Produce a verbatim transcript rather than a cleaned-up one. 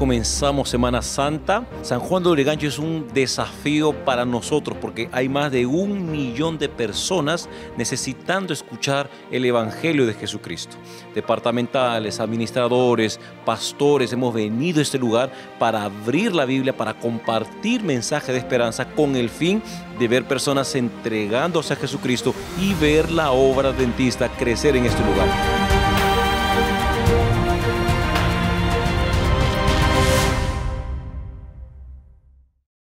comenzamos Semana Santa. San Juan de Lurigancho es un desafío para nosotros porque hay más de un millón de personas necesitando escuchar el Evangelio de Jesucristo. Departamentales, administradores, pastores, hemos venido a este lugar para abrir la Biblia, para compartir mensaje de esperanza con el fin de ver personas entregándose a Jesucristo y ver la obra adventista crecer en este lugar.